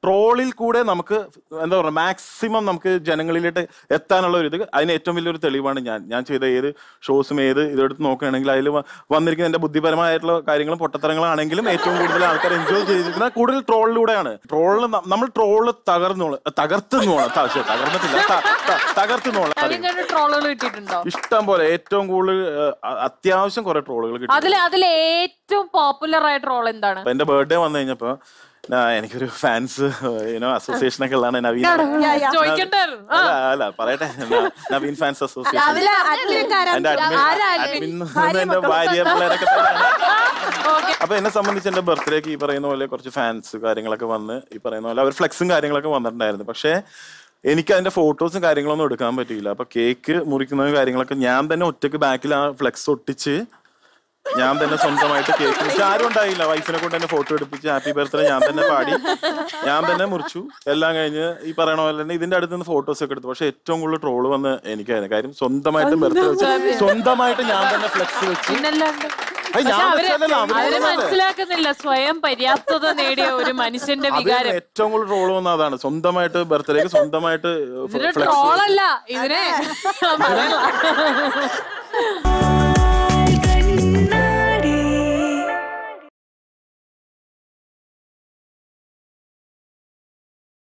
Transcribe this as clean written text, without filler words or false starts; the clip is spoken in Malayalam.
ട്രോളിൽ കൂടെ നമുക്ക് എന്താ പറയുക മാക്സിമം നമുക്ക് ജനങ്ങളിലേക്ക് എത്താനുള്ള ഒരു ഇത്. അതിന് ഏറ്റവും വലിയൊരു തെളിവാണ് ഞാൻ ചെയ്ത ഏത് ഷോസും ഏത് ഇതെടുത്ത് നോക്കുകയാണെങ്കിൽ അതിൽ വന്നിരിക്കുന്ന എന്റെ ബുദ്ധിപരമായിട്ടുള്ള കാര്യങ്ങളും പൊട്ടത്തരങ്ങളാണെങ്കിലും ഏറ്റവും കൂടുതൽ ആൾക്കാർ എൻജോയ് ചെയ്തിരിക്കുന്നത് കൂടുതൽ ട്രോളിലൂടെയാണ്. നമ്മൾ ട്രോള് തകർത്തുന്നോളാം ഇഷ്ടം പോലെ. ഏറ്റവും കൂടുതൽ അത്യാവശ്യം കുറെ ട്രോളുകൾ കിട്ടും. അതിലെ ഏറ്റവും പോപ്പുലർ ആയ ട്രോൾ എന്താണ്? എന്റെ ബർത്ത്ഡേ വന്നു കഴിഞ്ഞപ്പോ എനിക്കൊരു ഫാൻസ് അസോസിയേഷൻ ഒക്കെ ഉള്ളതാണ് നവീൻ. അല്ല പറയട്ടെ, നവീൻ ഫാൻസ് അസോസിയേഷൻ എന്റെ ഭാര്യ പിള്ളേരൊക്കെ. അപ്പൊ എന്നെ സംബന്ധിച്ച് എന്റെ ബർത്ത്ഡേക്ക് ഈ പറയുന്ന പോലെ കുറച്ച് ഫാൻസ് കാര്യങ്ങളൊക്കെ വന്ന് ഈ പറയുന്ന പോലെ അവർ ഫ്ലെക്സും കാര്യങ്ങളൊക്കെ വന്നിട്ടുണ്ടായിരുന്നു. പക്ഷെ എനിക്ക് അതിന്റെ ഫോട്ടോസും കാര്യങ്ങളൊന്നും എടുക്കാൻ പറ്റിയില്ല. അപ്പൊ കേക്ക് മുറിക്കുന്ന കാര്യങ്ങളൊക്കെ ഞാൻ തന്നെ ഒറ്റക്ക് ബാക്കിൽ ആ ഫ്ലെക്സ് ഒട്ടിച്ച് ഞാൻ തന്നെ സ്വന്തമായിട്ട് കേക്ക് മുറിച്ച്. ആരും ഉണ്ടായില്ല. വൈഫിനെ കൊണ്ട് തന്നെ ഫോട്ടോ എടുപ്പിച്ച് ഹാപ്പി ബർത്ത്ഡേ ഞാൻ തന്നെ പാടി ഞാൻ തന്നെ മുറിച്ചു. എല്ലാം കഴിഞ്ഞ് ഈ പറയണ പോലെ തന്നെ ഇതിന്റെ അടുത്ത് നിന്ന് ഫോട്ടോസ് ഒക്കെ എടുത്തു. പക്ഷെ ഏറ്റവും കൂടുതൽ ട്രോള് വന്ന് എനിക്കായിരുന്നു. കാര്യം സ്വന്തമായിട്ട് ബർത്ത്ഡേ വെച്ച് സ്വന്തമായിട്ട് ഞാൻ തന്നെ ഫ്ലെക്സ് വെച്ച്. മനസ്സിലാക്കുന്നില്ല സ്വയം പര്യാപ്തത നേടിയ ഒരു മനുഷ്യന്റെ വികാരം. ഏറ്റവും കൂടുതൽ ട്രോള് വന്ന അതാണ്. സ്വന്തമായിട്ട് ബർത്ത്ഡേക്ക് സ്വന്തമായിട്ട് ട്രോളല്ല ഇതിനെ